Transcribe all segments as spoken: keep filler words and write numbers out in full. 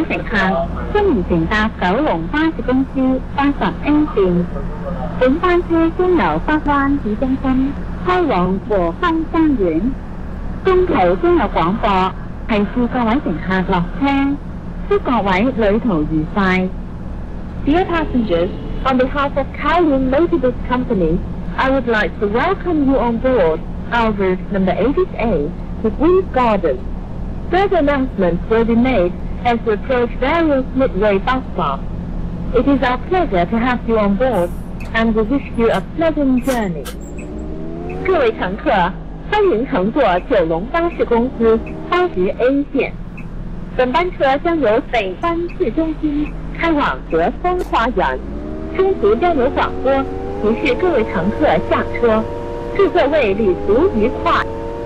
乘客，歡迎乘搭九龍巴士公司八十 A 線。本班車經由北灣市中心開往和風花園。中途將有廣播，提示各位乘客落車，祝各位旅途愉快。Dear passengers, on behalf of Kowloon Motorbus Company, I would like to welcome you on board our route number eighty A to Queen's Garden. Further announcements will be made as we approach various midway bus stops. It is our pleasure to have you on board, and we wish you a pleasant journey. 各位乘客，欢迎乘坐九龙巴士公司八十 A 线。本班车将由北班市中心开往和风花园，中途将有广播提示各位乘客下车，祝各位旅途愉快。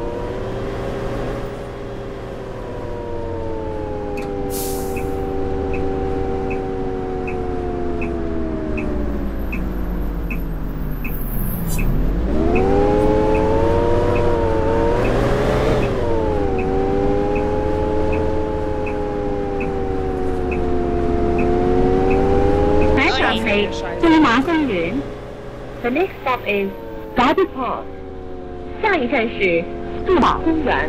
驻马公园 The next stop is Derby Park. 下一站是驻马公园。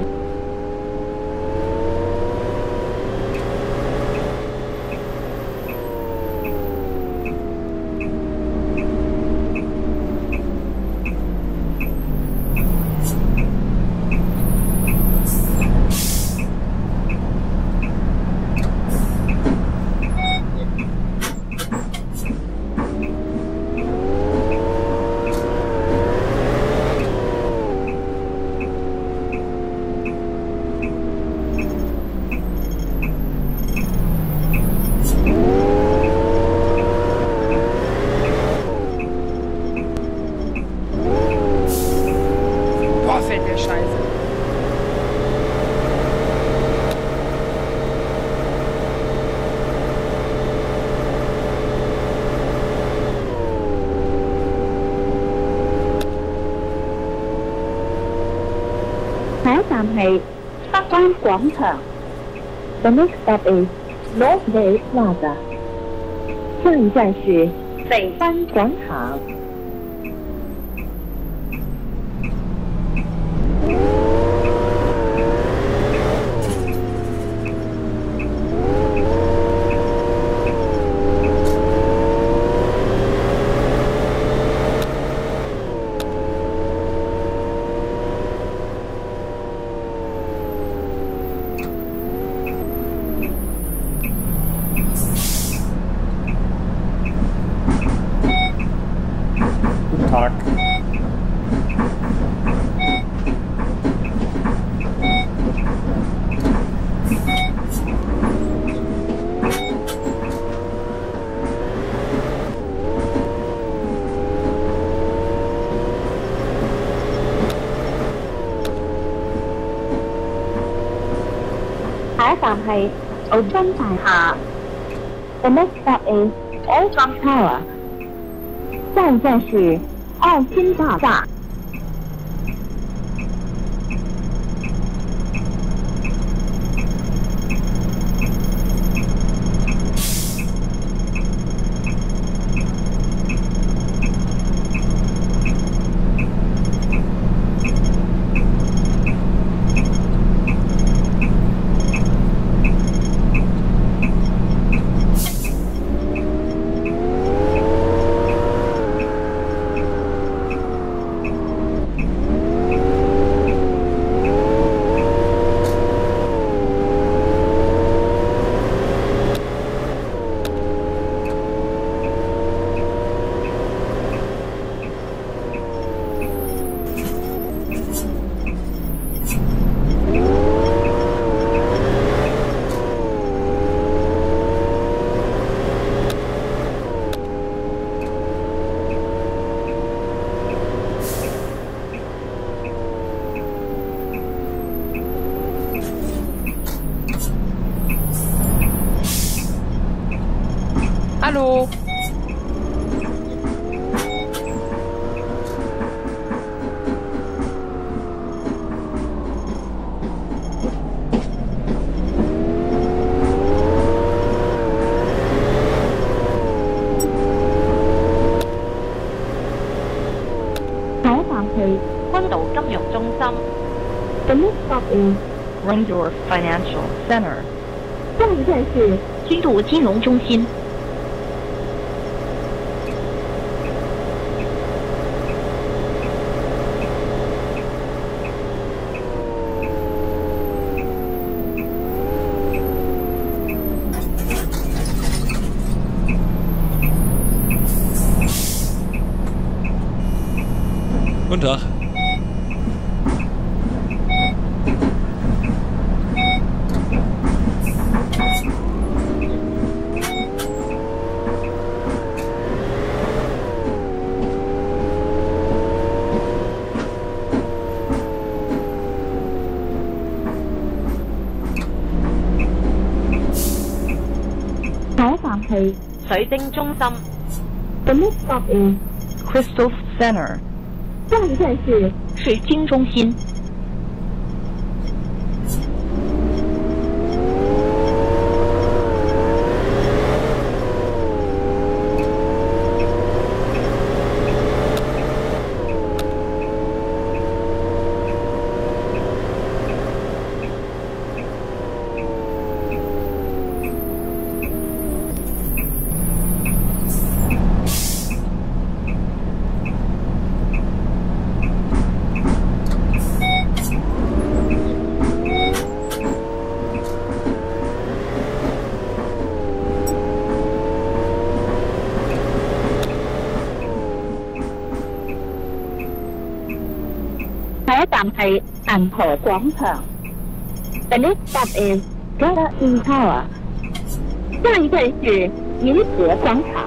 下一站係北灣廣場。The next stop is Northway Plaza. 下一站是北灣廣場。 Tag. 下一站係澳洲大廈。The next stop is Old Trump Tower. 下一站是澳新大厦。 Hallo. The next stop is Rundorf Financial Center. 下一站是君渡金融中心。 Guten Tag. 水晶中心。 The next stop is Crystal Center. 下一站是水晶中心。 下一站係銀河廣場。The next stop is Galaxy Tower。下一站是銀河廣場。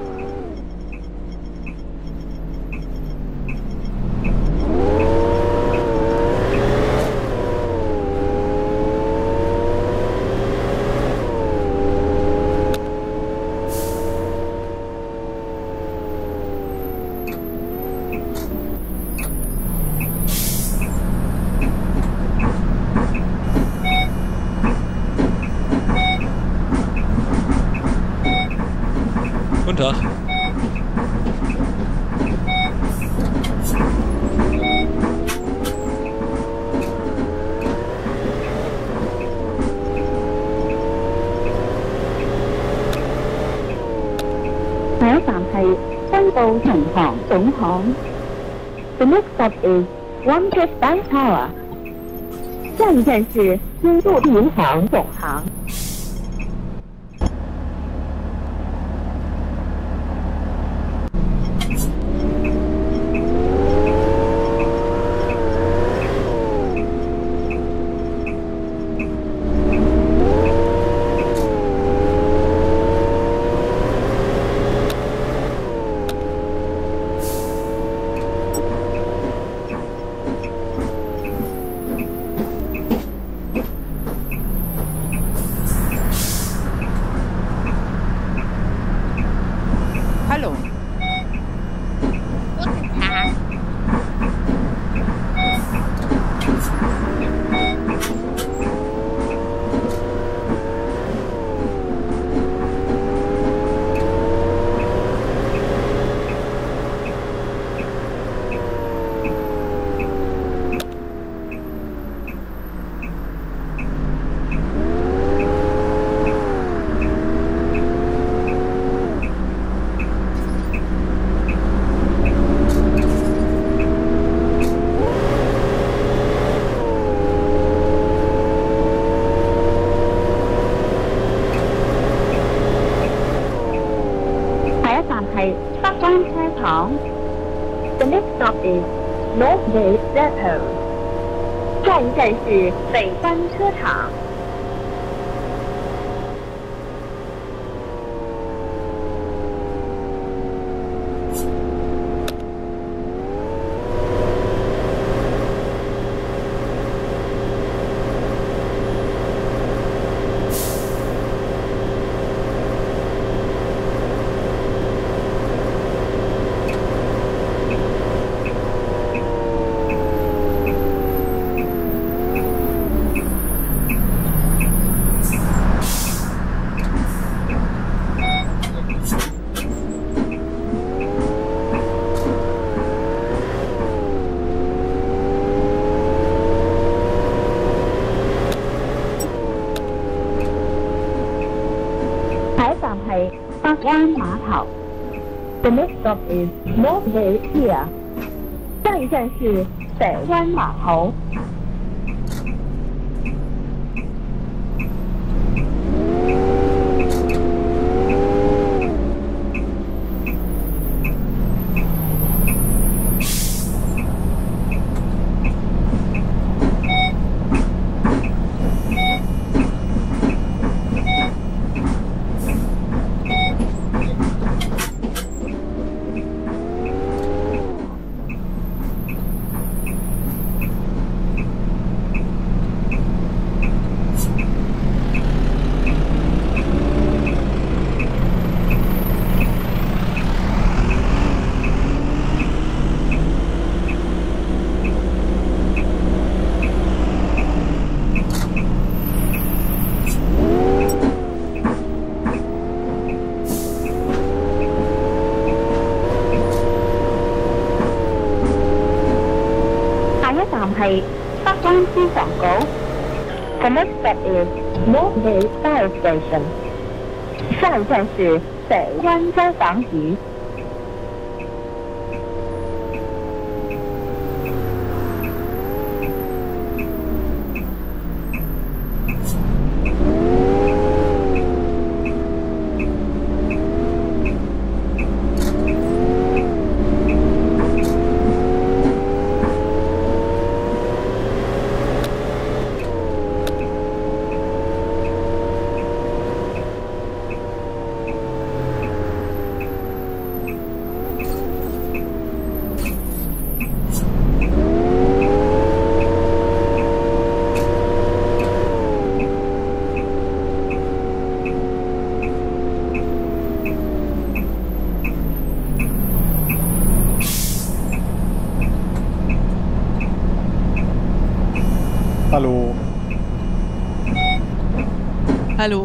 Guten Tag. 下一站係新澳銀行總行。The next stop is One Trust Bank Tower。下一站是新渡銀行總行。 Hallo. Guten Tag. The next stop is Northgate Depot。下一站是北山车厂。 八湾码头。The next stop is North Bay Pier。下一站是北湾码头。係北灣消防局。The next stop is North Bay Fire Station。下一站是北灣消防局。 Hallo. Hallo.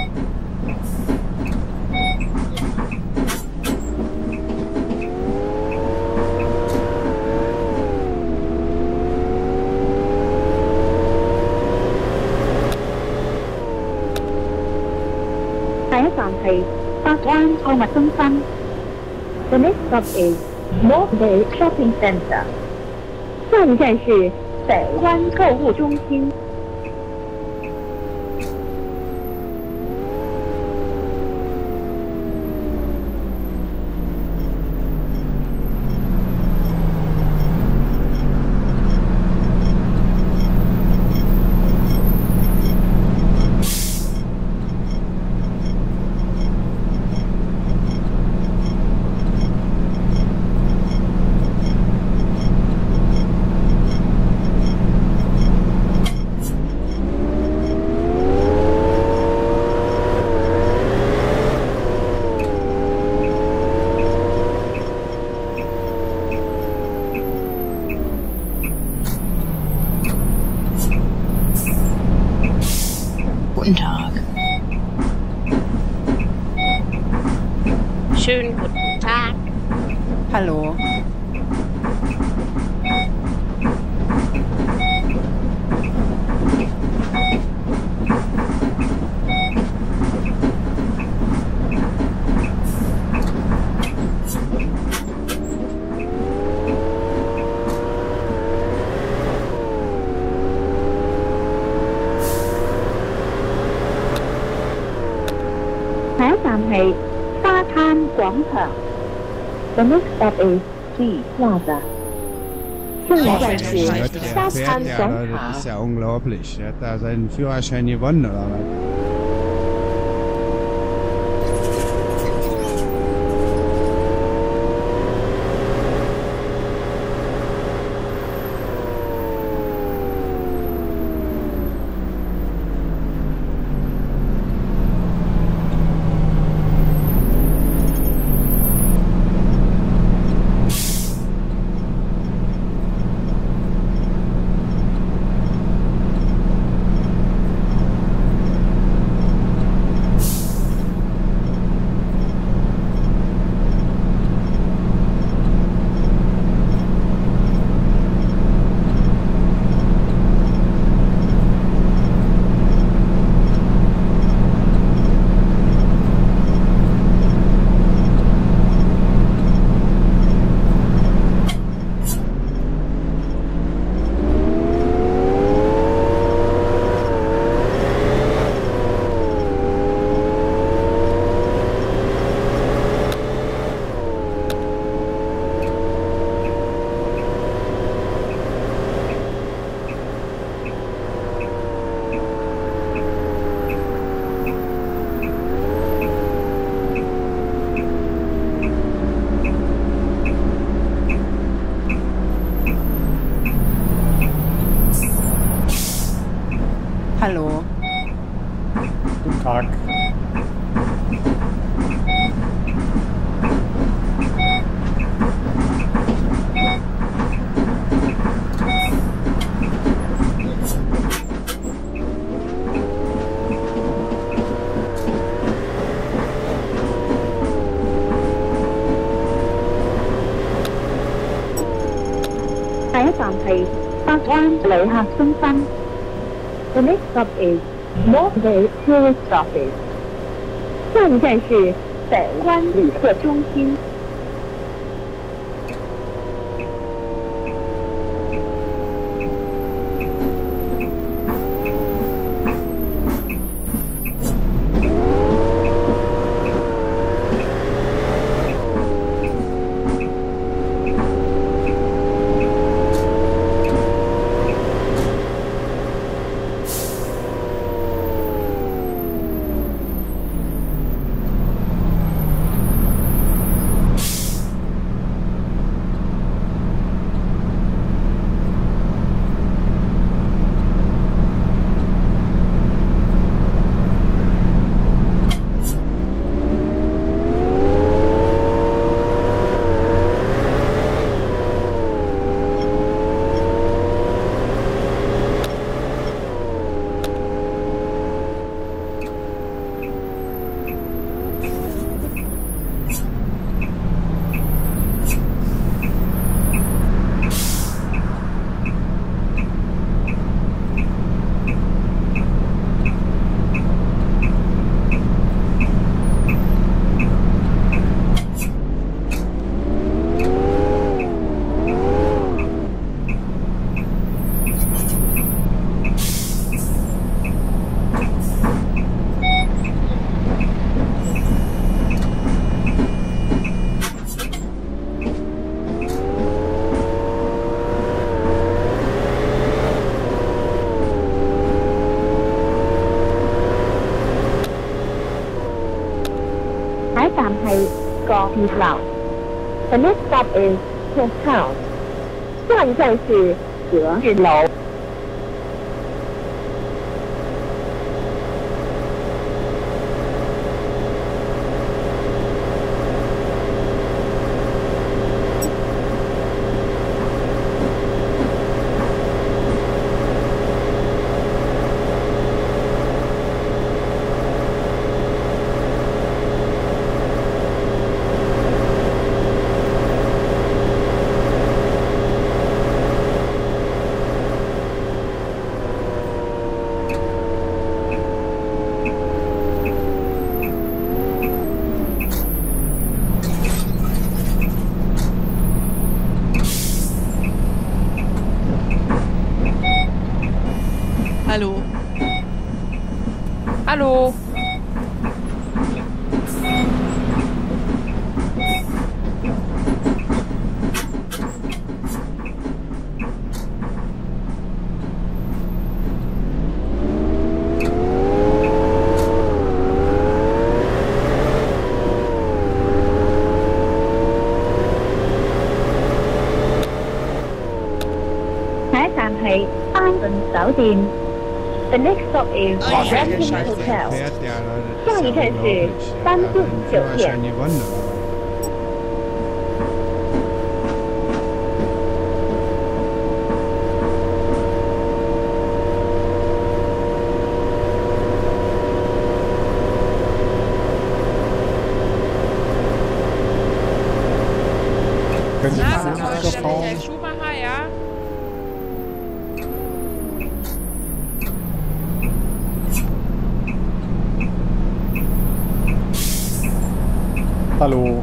The next stop is North Bay Shopping Center。下一站是北湾购物中心。 Guten Tag. Schönen guten Tag. Hallo. 下一站係沙灘廣場。The next stop is Sea Plaza。下一站是沙灘廣場。 Das ist ja unglaublich. Er hat da seinen Führerschein gewonnen, oder was? Tag. 下一站係北灣旅客中心。The next stop is North Bay Tourist Office。下一站是北灣旅客中心。下一站係國鐵樓。The next stop is Port Town。下一站是德鐵樓。 Hallo. Hallo. 下一站係安頓酒店。The next stop is Rankin Hotel。下一站是丹頓酒店。 Können Sie Na, fahren, das war Frau der Frau? Herr Schumacher, ja? Hallo.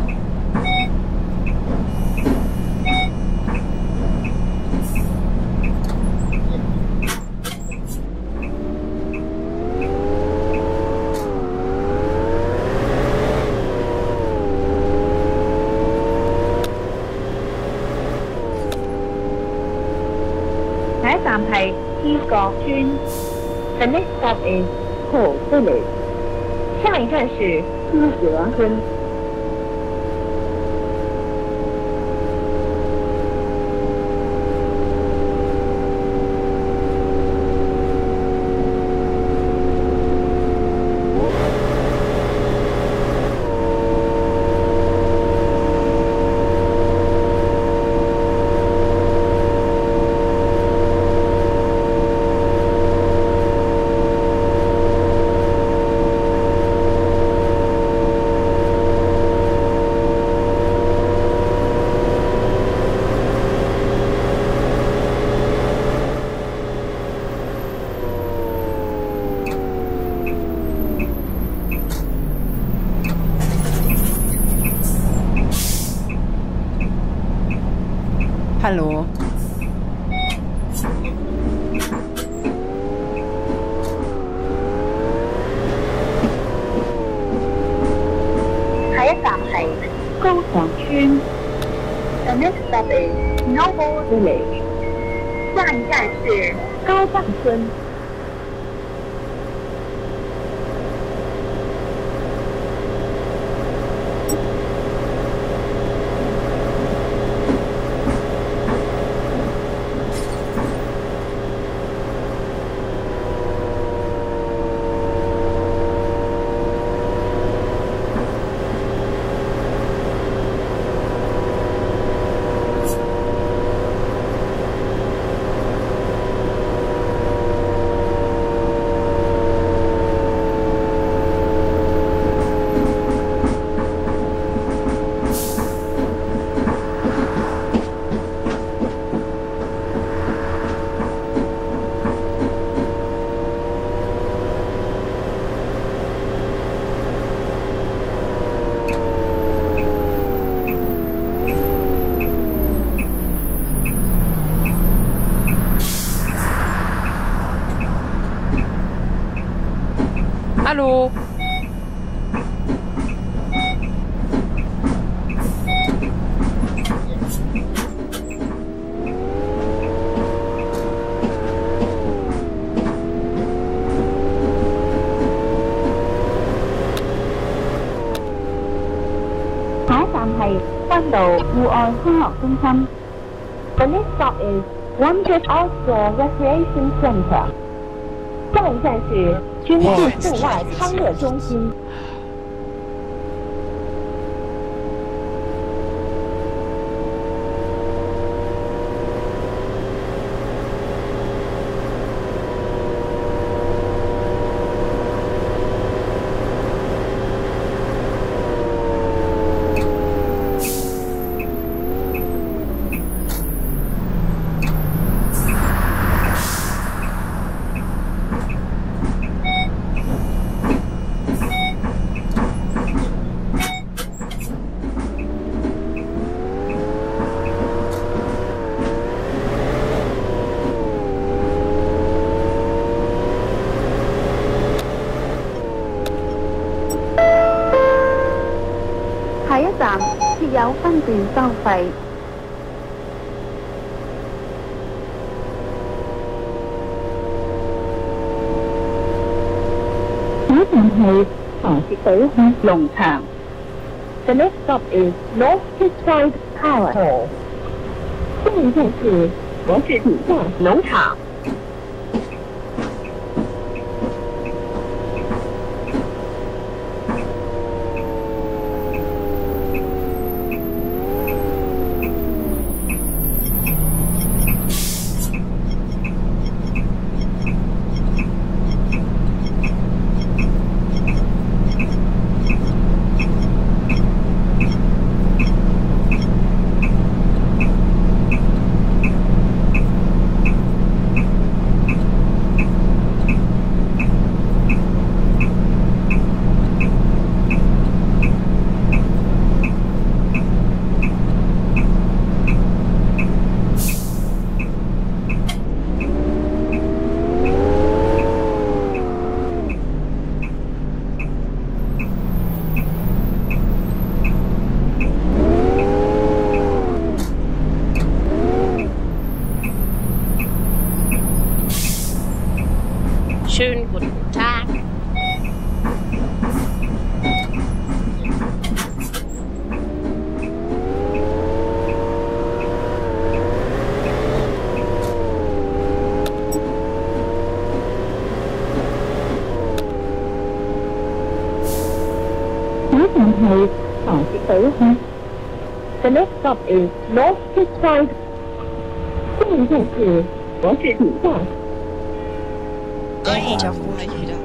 下一站係醫國村。The next stop is Hall Village。下一站是資德村。 Hallo. The next stop is Noble Village. 下一站是高藏村。 Hallo. The next stop is Wondrous Outdoor Recreation Center. 下一站是军事户外康乐中心。下一站設有分段收費。下一站係茶葉水農場。The next stop is North Kittside Power Hall. 下一站是博士底下農場。 Schönen guten Tag. The next stop is North Kittside. 下一站是博士底下。 可以就可以了。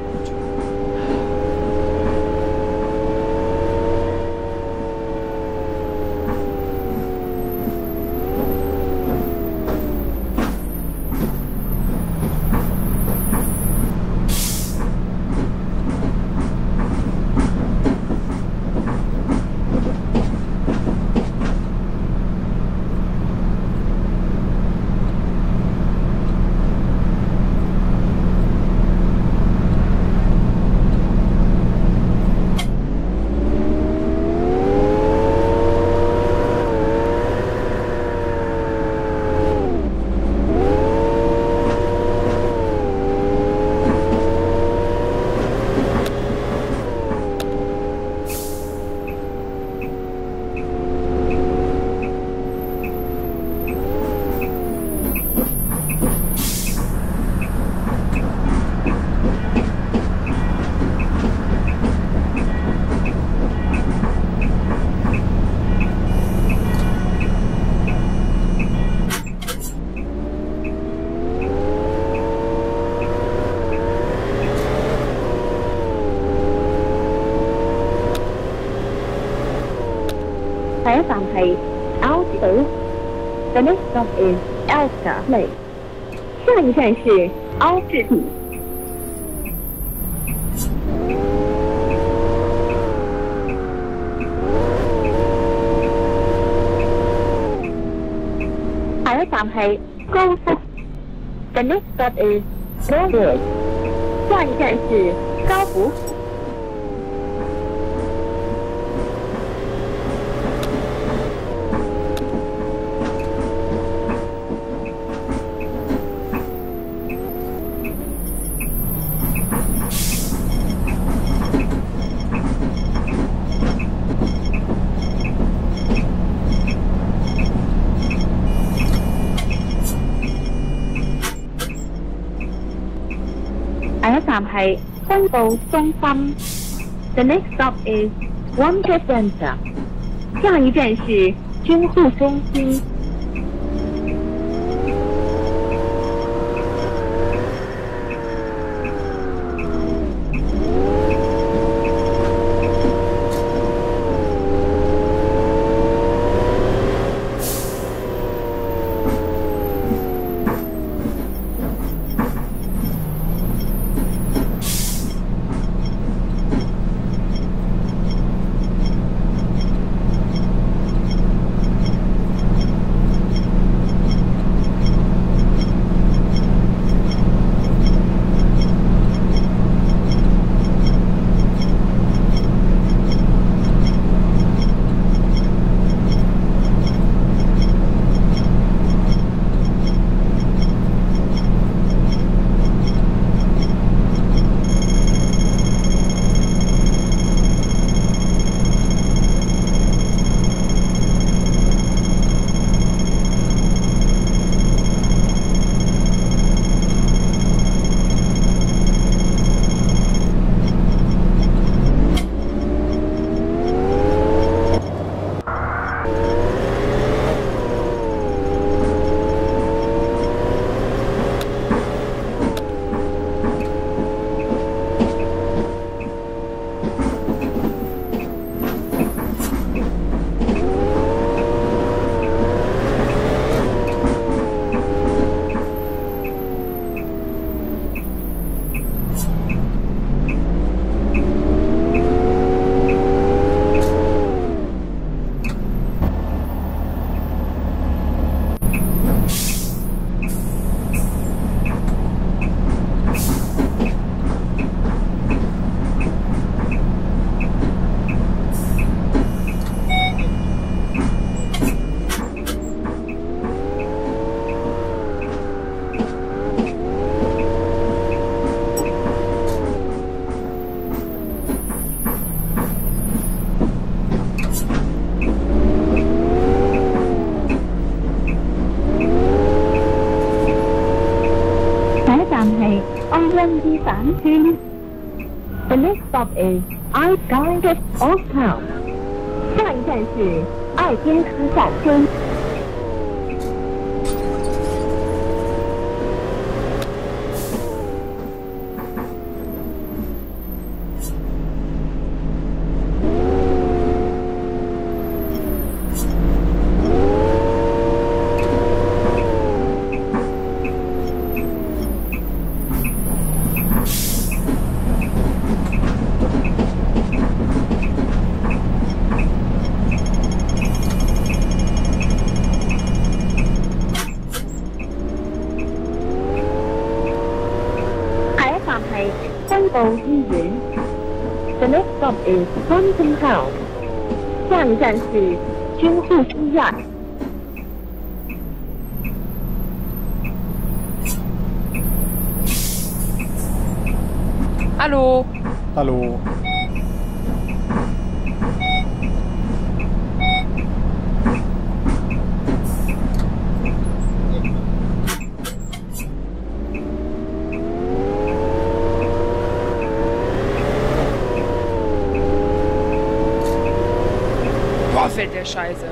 下一站係 Alstom。The next stop is Elster Place。下一站是凹字体。下一站係高福。The next stop is Goldwood。下一站是高福。下一站係軍部中心。The next stop is Wonder Center。下一站是軍護中心。Orange Fountain。The next stop is I Guided Old Town。下一站是爱丁斯小村。軍部醫院。The next stop is London House。下一站是軍護醫院。 Hallo。 Hallo。 Fällt der Scheiße.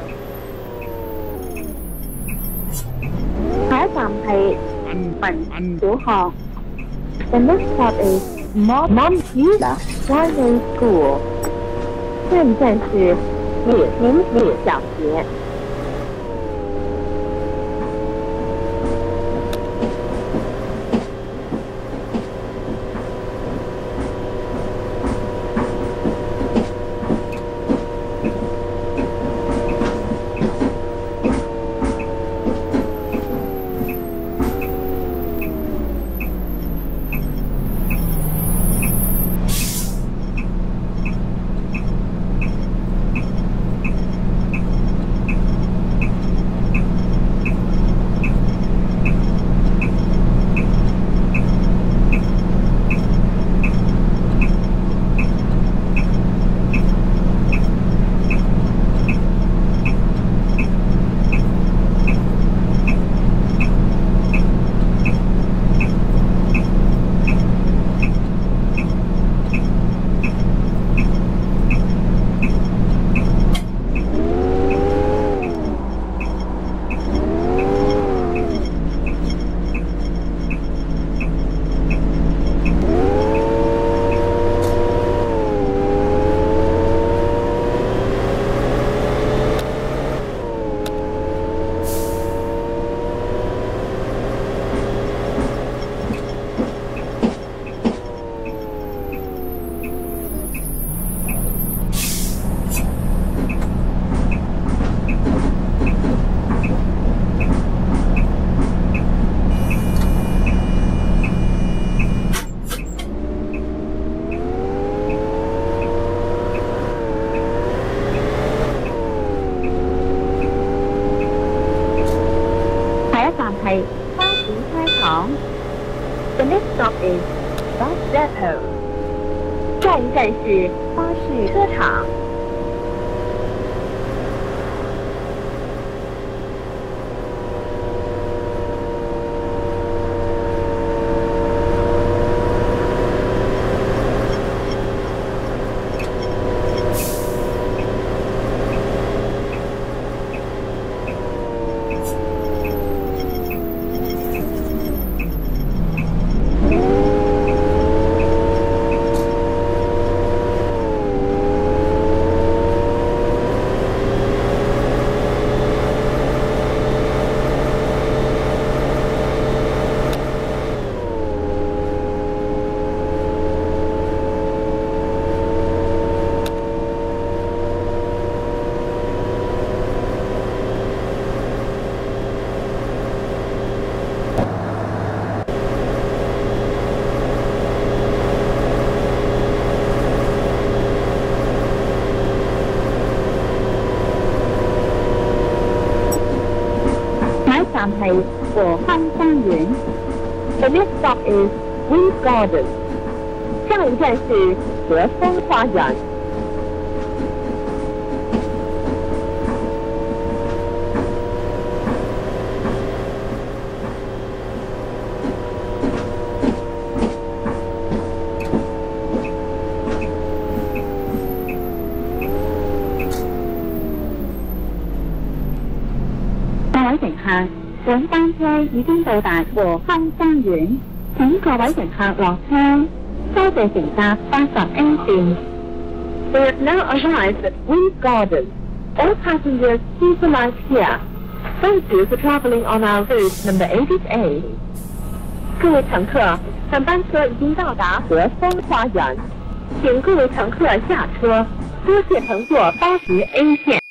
下一站係民小學。The next stop is Montpellier Primary School。下一站是女女女小学。The next stop is bus depot. 下一站是巴士车场。站係和康花園。The next stop is Wind Garden. 下一站是和風花園。各位乘客，本班車已經到達和康花園，請各位乘客落車。多謝乘搭八十 A 線。We have now arrived at Wind Garden. All passengers please alight here. Thank you for traveling on our route number eighty A. 各位乘客，本班車已經到達和風花園，請各位乘客下車。多謝乘坐八十 A 線。